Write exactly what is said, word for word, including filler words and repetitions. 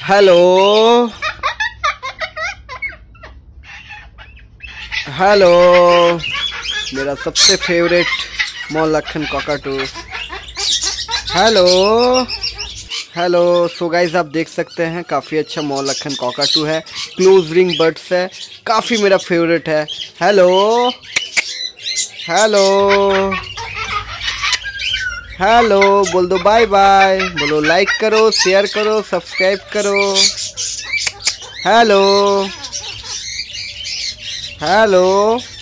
Hello hello मेरा सबसे favourite Moluccan cockatoo. Hello hello so guys आप देख सकते हैं काफ़ी अच्छा मौलखन कॉकाटू है, क्लोज रिंग बर्ड्स है, काफ़ी मेरा फेवरेट है। हेलो हेलो हेलो बोल दो बाय बाय, बोलो लाइक करो, शेयर करो, सब्सक्राइब करो। Hello hello